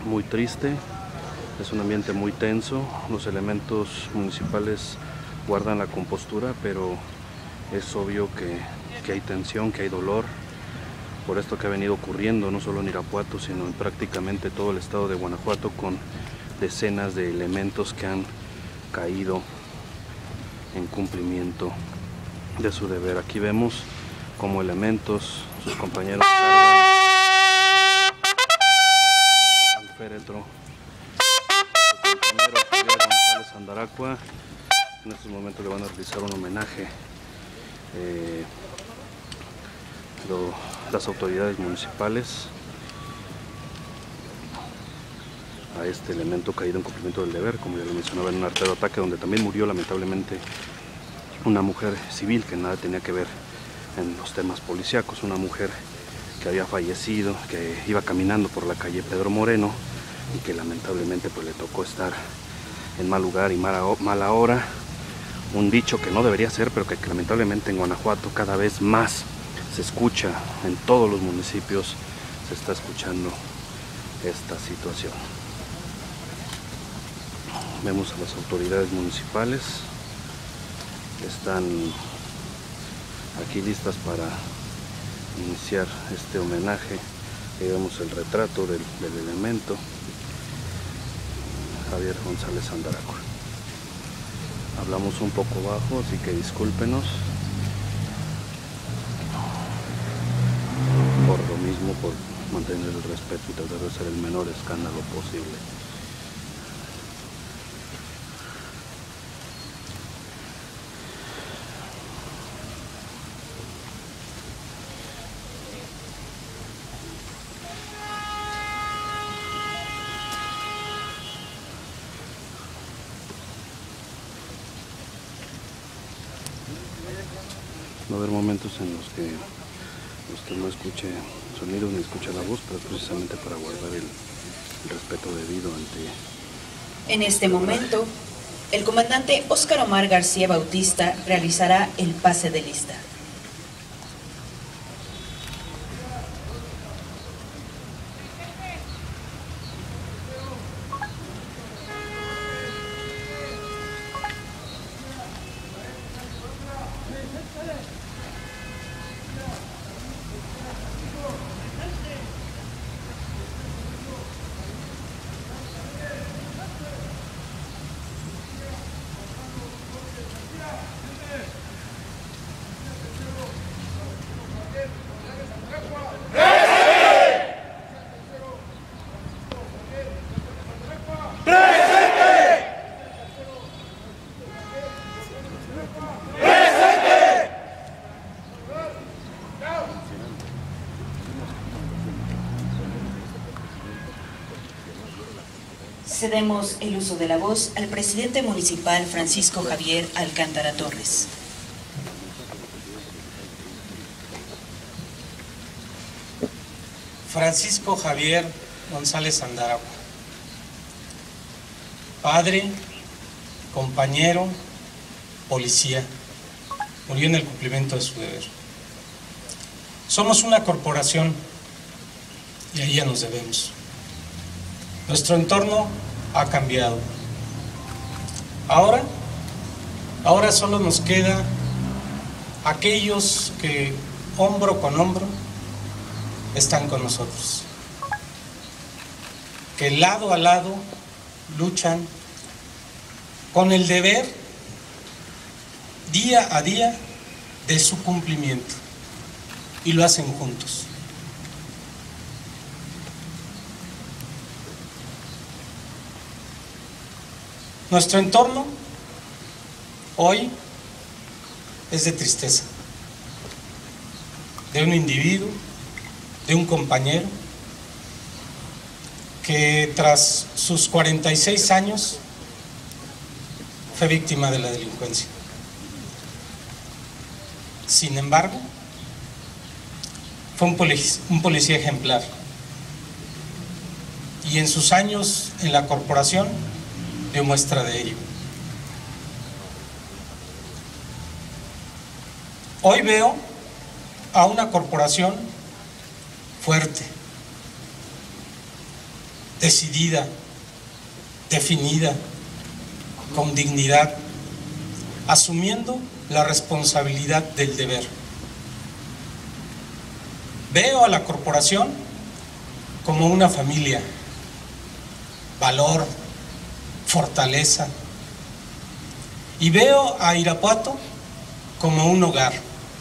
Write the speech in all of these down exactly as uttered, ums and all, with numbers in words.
muy triste, es un ambiente muy tenso, los elementos municipales guardan la compostura, pero es obvio que, que hay tensión, que hay dolor por esto que ha venido ocurriendo, no solo en Irapuato, sino en prácticamente todo el estado de Guanajuato, con decenas de elementos que han caído en cumplimiento de su deber. Aquí vemos como elementos, sus compañeros cargan al féretro a su compañero Javier González Andaracua. En estos momentos le van a realizar un homenaje. Eh, lo, las autoridades municipales a este elemento caído en cumplimiento del deber, como ya lo mencionaba, en un artero ataque donde también murió lamentablemente una mujer civil que nada tenía que ver en los temas policíacos, una mujer que había fallecido, que iba caminando por la calle Pedro Moreno y que lamentablemente pues le tocó estar en mal lugar y mala, mala hora. Un dicho que no debería ser, pero que, que lamentablemente en Guanajuato cada vez más se escucha, en todos los municipios se está escuchando esta situación. Vemos a las autoridades municipales, están aquí listas para iniciar este homenaje. Ahí vemos el retrato del, del elemento, Javier González Andaracua. Hablamos un poco bajo, así que discúlpenos por lo mismo, por mantener el respeto y tratar de hacer el menor escándalo posible. Va a haber momentos en los que usted no escuche sonidos ni escuche la voz, pero es precisamente para guardar el, el respeto debido ante... En este momento, el comandante Óscar Omar García Bautista realizará el pase de lista. Cedemos el uso de la voz al presidente municipal Francisco Javier Alcántara Torres. Francisco Javier González Andaracua, padre, compañero, policía, murió en el cumplimiento de su deber. Somos una corporación y a ella nos debemos. Nuestro entorno ha cambiado. Ahora, ahora solo nos queda aquellos que hombro con hombro están con nosotros, que lado a lado luchan con el deber día a día de su cumplimiento y lo hacen juntos. Nuestro entorno hoy es de tristeza, de un individuo, de un compañero que tras sus cuarenta y seis años fue víctima de la delincuencia. Sin embargo, fue un policía, un policía ejemplar y en sus años en la corporación dio muestra de ello. Hoy veo a una corporación fuerte, decidida, definida, con dignidad, asumiendo la responsabilidad del deber. Veo a la corporación como una familia, valor, fortaleza, y veo a Irapuato como un hogar.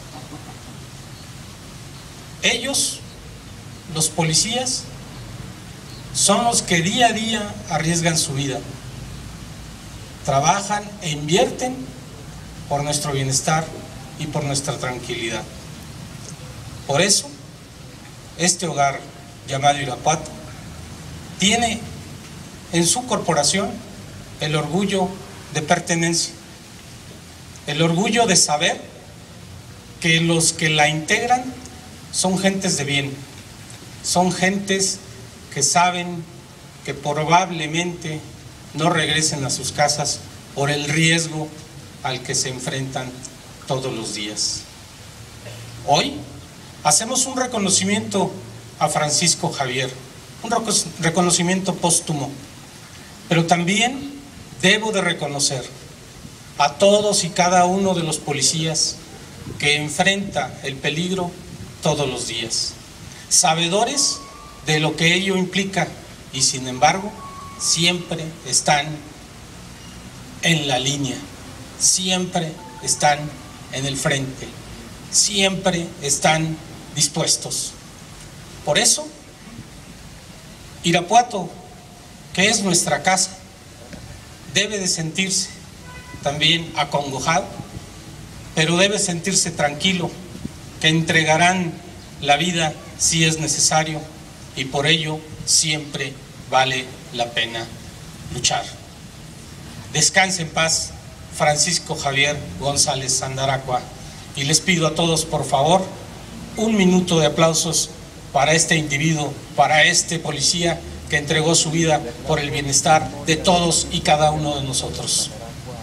Ellos, los policías, son los que día a día arriesgan su vida, trabajan e invierten por nuestro bienestar y por nuestra tranquilidad. Por eso, este hogar llamado Irapuato tiene en su corporación el orgullo de pertenencia, el orgullo de saber que los que la integran son gentes de bien, son gentes que saben que probablemente no regresen a sus casas por el riesgo al que se enfrentan todos los días. Hoy hacemos un reconocimiento a Francisco Javier, un reconocimiento póstumo, pero también debo de reconocer a todos y cada uno de los policías que enfrenta el peligro todos los días, sabedores de lo que ello implica y sin embargo siempre están en la línea, siempre están en el frente, siempre están dispuestos. Por eso, Irapuato, que es nuestra casa, debe de sentirse también acongojado, pero debe sentirse tranquilo, que entregarán la vida si es necesario y por ello siempre vale la pena luchar. Descanse en paz, Francisco Javier González Sandaracua, y les pido a todos, por favor, un minuto de aplausos para este individuo, para este policía que entregó su vida por el bienestar de todos y cada uno de nosotros.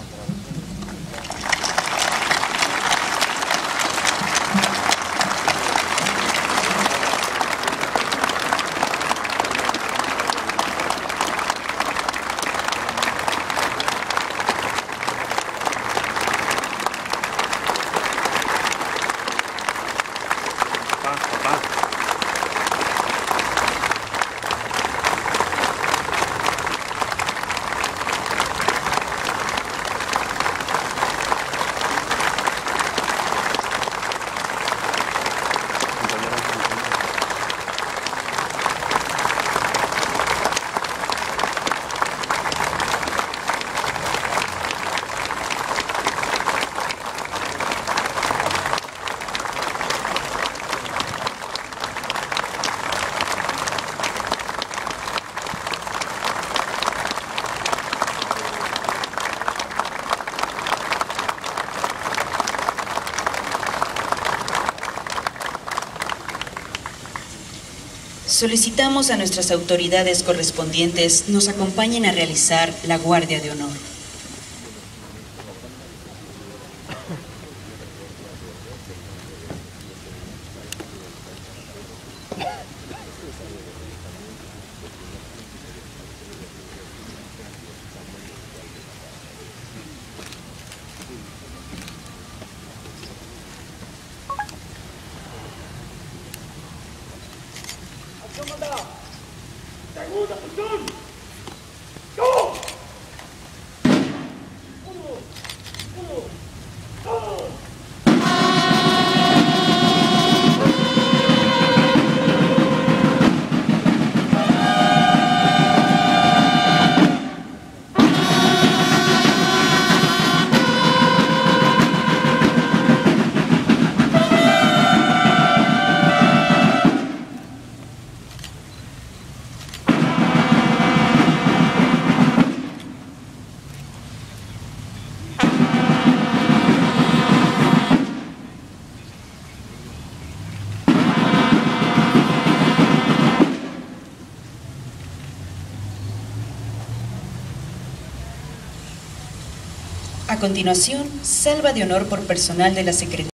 Solicitamos a nuestras autoridades correspondientes nos acompañen a realizar la guardia de honor. Segunda posición. ¡Go! Uno, uno, dos. A continuación, salva de honor por personal de la Secretaría.